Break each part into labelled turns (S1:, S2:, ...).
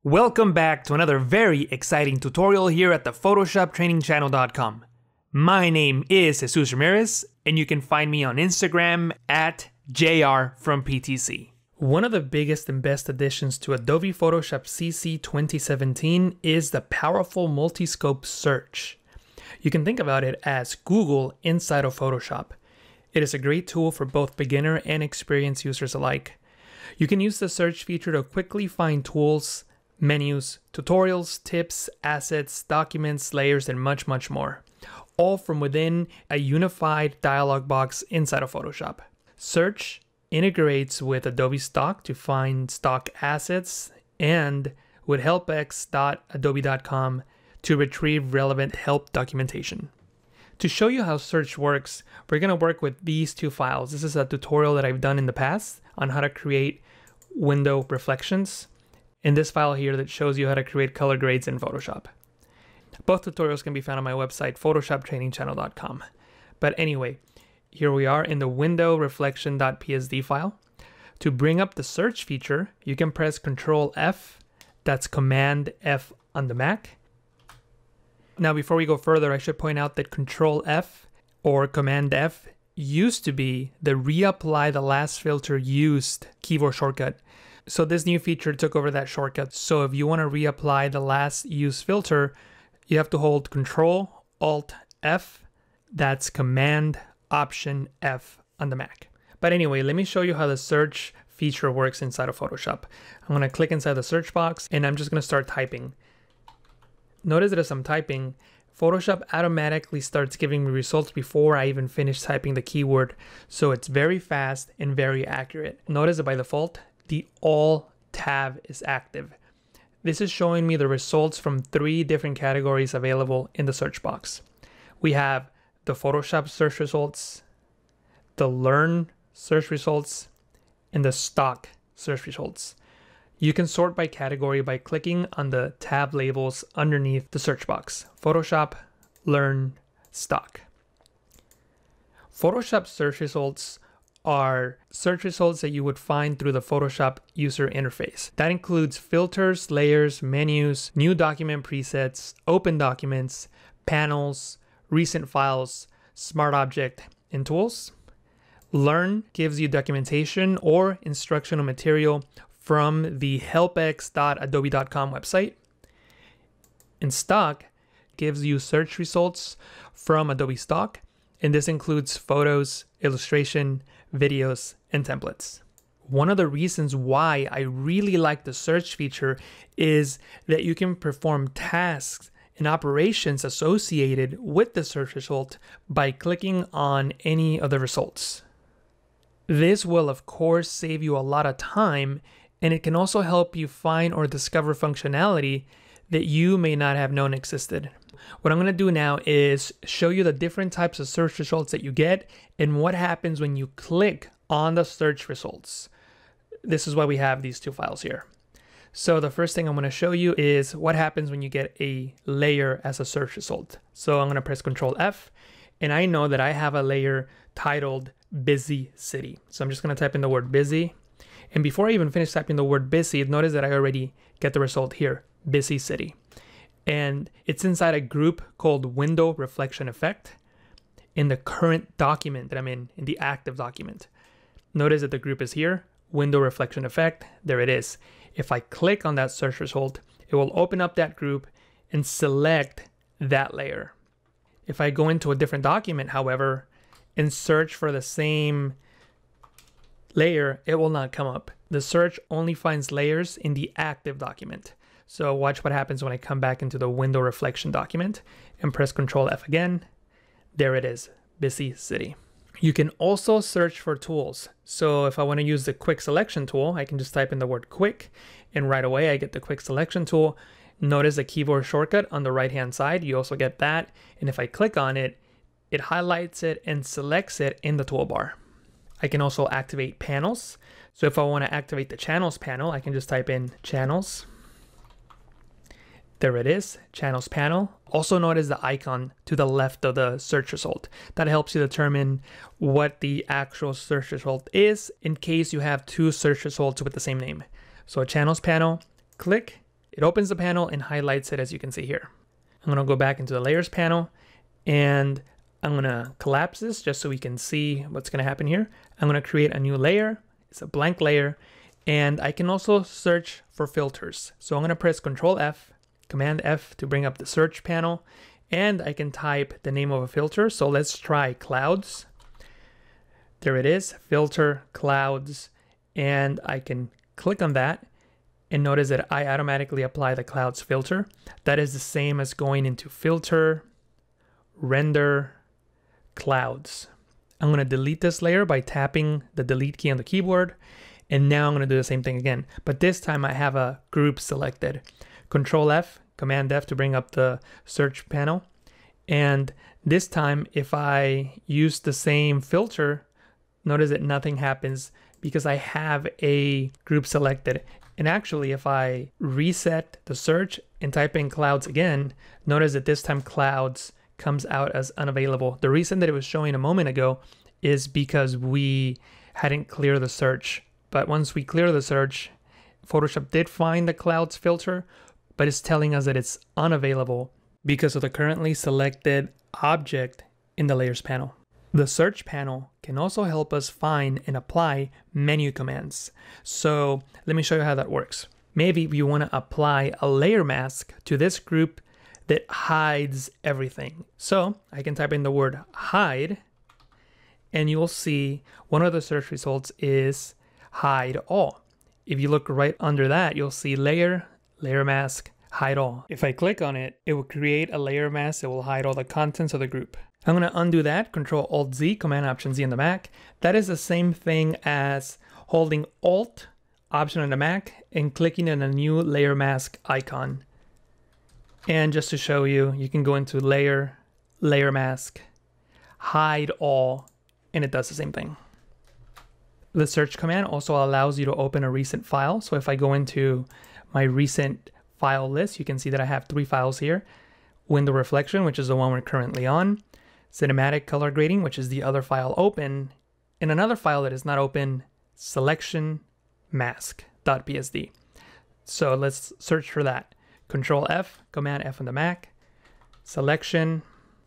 S1: Welcome back to another very exciting tutorial here at the PhotoshopTrainingChannel.com. My name is Jesus Ramirez, and you can find me on Instagram at JRFromPTC. One of the biggest and best additions to Adobe Photoshop CC 2017 is the powerful multi-scope search. You can think about it as Google inside of Photoshop. It is a great tool for both beginner and experienced users alike. You can use the search feature to quickly find tools, menus, tutorials, tips, assets, documents, layers, and much, much more, all from within a unified dialog box inside of Photoshop. Search integrates with Adobe Stock to find stock assets and with helpx.adobe.com to retrieve relevant help documentation. To show you how search works, we're going to work with these two files. This is a tutorial that I've done in the past on how to create window reflections. In this file here that shows you how to create color grades in Photoshop. Both tutorials can be found on my website, PhotoshopTrainingChannel.com. But anyway, here we are in the window reflection.psd file. To bring up the search feature, you can press Control F, that's Command F on the Mac. Now before we go further, I should point out that Control F or Command F used to be the reapply the last filter used keyboard shortcut. So this new feature took over that shortcut. So if you want to reapply the last used filter, you have to hold Control Alt F. That's Command Option F on the Mac. But anyway, let me show you how the search feature works inside of Photoshop. I'm going to click inside the search box and I'm just going to start typing. Notice that as I'm typing, Photoshop automatically starts giving me results before I even finish typing the keyword. So it's very fast and very accurate. Notice that by default, the All tab is active. This is showing me the results from 3 different categories available in the search box. We have the Photoshop search results, the Learn search results, and the Stock search results. You can sort by category by clicking on the tab labels underneath the search box. Photoshop, Learn, Stock. Photoshop search results are search results that you would find through the Photoshop user interface. That includes filters, layers, menus, new document presets, open documents, panels, recent files, smart object, and tools. Learn gives you documentation or instructional material from the helpx.adobe.com website. And Stock gives you search results from Adobe Stock, and this includes photos, illustration, videos, and templates. One of the reasons why I really like the search feature is that you can perform tasks and operations associated with the search result by clicking on any of the results. This will of course save you a lot of time, and it can also help you find or discover functionality that you may not have known existed. What I'm going to do now is show you the different types of search results that you get and what happens when you click on the search results. This is why we have these two files here. So the first thing I'm going to show you is what happens when you get a layer as a search result. So I'm going to press Control F, and I know that I have a layer titled Busy City. So I'm just going to type in the word busy. And before I even finish typing the word busy, notice that I already get the result here, Busy City. And it's inside a group called Window Reflection Effect in the current document that I'm in the active document. Notice that the group is here, Window Reflection Effect, there it is. If I click on that search result, it will open up that group and select that layer. If I go into a different document, however, and search for the same layer, it will not come up. The search only finds layers in the active document. So watch what happens when I come back into the window reflection document and press Control F again. There it is, Busy City. You can also search for tools. So if I want to use the quick selection tool, I can just type in the word quick and right away I get the quick selection tool. Notice the keyboard shortcut on the right hand side. You also get that. And if I click on it, it highlights it and selects it in the toolbar. I can also activate panels. So if I want to activate the channels panel, I can just type in channels. There it is, channels panel. Also notice the icon to the left of the search result. That helps you determine what the actual search result is in case you have 2 search results with the same name. So a channels panel, click, It opens the panel and highlights it, as you can see here. I'm gonna go back into the layers panel and I'm gonna collapse this just so we can see what's gonna happen here. I'm gonna create a new layer. It's a blank layer. And I can also search for filters. So I'm gonna press Control F, Command F to bring up the search panel. And I can type the name of a filter. So let's try clouds. There it is, filter clouds. And I can click on that and notice that I automatically apply the clouds filter. That is the same as going into filter, render, clouds. I'm gonna delete this layer by tapping the delete key on the keyboard. And now I'm gonna do the same thing again. But this time I have a group selected. Control F, Command F to bring up the search panel. And this time, if I use the same filter, notice that nothing happens because I have a group selected. And actually, if I reset the search and type in clouds again, notice that this time clouds comes out as unavailable. The reason that it was showing a moment ago is because we hadn't cleared the search. But once we clear the search, Photoshop did find the clouds filter, but it's telling us that it's unavailable because of the currently selected object in the layers panel. The search panel can also help us find and apply menu commands. So let me show you how that works. Maybe you want to apply a layer mask to this group that hides everything. So I can type in the word hide, and you'll see one of the search results is hide all. If you look right under that, you'll see layer, layer mask, hide all. If I click on it, it will create a layer mask that will hide all the contents of the group. I'm going to undo that, Control Alt Z, Command Option Z on the Mac. That is the same thing as holding Alt Option on the Mac and clicking on a new layer mask icon. And just to show you, you can go into layer, layer mask, hide all, and it does the same thing. The search command also allows you to open a recent file. So if I go into my recent file list, you can see that I have 3 files here. Window reflection, which is the one we're currently on. Cinematic color grading, which is the other file open. And another file that is not open, selection mask.psd. So let's search for that. Control F, Command F on the Mac, selection.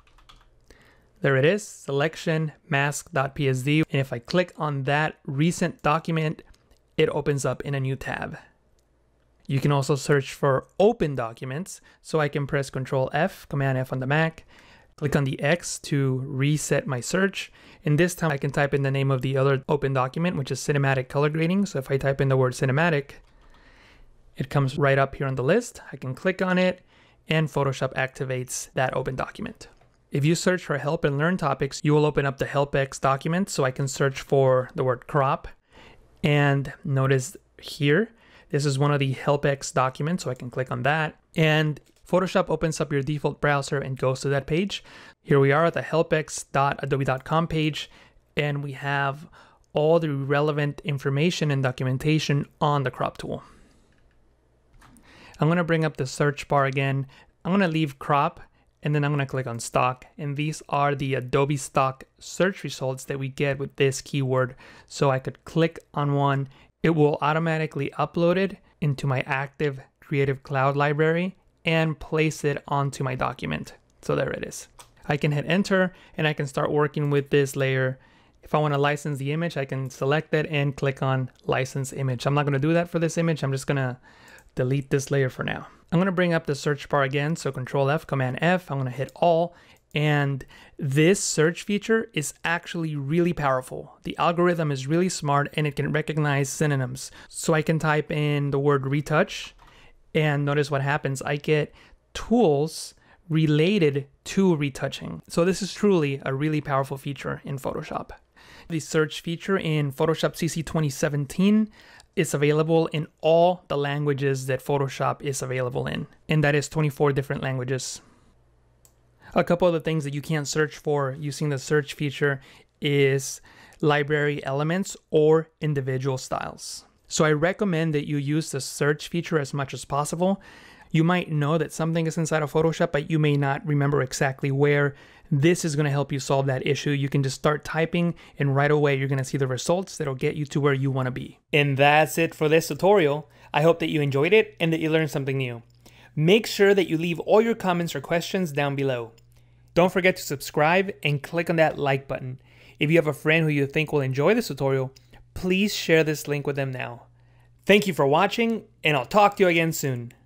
S1: There it is, selection mask.psd. And if I click on that recent document, it opens up in a new tab. You can also search for open documents. So I can press Control F, Command F on the Mac, click on the X to reset my search. And this time I can type in the name of the other open document, which is cinematic color grading. So if I type in the word cinematic, it comes right up here on the list. I can click on it and Photoshop activates that open document. If you search for help and learn topics, you will open up the helpx document. So I can search for the word crop and notice here, this is one of the helpx documents. So I can click on that and Photoshop opens up your default browser and goes to that page. Here we are at the helpx.adobe.com page, and we have all the relevant information and documentation on the crop tool. I'm going to bring up the search bar again. I'm going to leave crop, and then I'm going to click on stock. And these are the Adobe Stock search results that we get with this keyword. So I could click on one. It will automatically upload it into my active Creative Cloud library and place it onto my document. So there it is. I can hit enter and I can start working with this layer. If I want to license the image, I can select it and click on license image. I'm not going to do that for this image. I'm just going to delete this layer for now. I'm going to bring up the search bar again. So Control F, Command F, I'm going to hit all. And this search feature is actually really powerful. The algorithm is really smart and it can recognize synonyms. So I can type in the word retouch and notice what happens. I get tools related to retouching. So this is truly a really powerful feature in Photoshop. The search feature in Photoshop CC 2017 is available in all the languages that Photoshop is available in. And that is 24 different languages. A couple of the things that you can't search for using the search feature is library elements or individual styles. So I recommend that you use the search feature as much as possible. You might know that something is inside of Photoshop, but you may not remember exactly where. This is going to help you solve that issue. You can just start typing and right away you're going to see the results that'll get you to where you want to be. And that's it for this tutorial. I hope that you enjoyed it and that you learned something new. Make sure that you leave all your comments or questions down below. Don't forget to subscribe and click on that like button. If you have a friend who you think will enjoy this tutorial, please share this link with them now. Thank you for watching, and I'll talk to you again soon.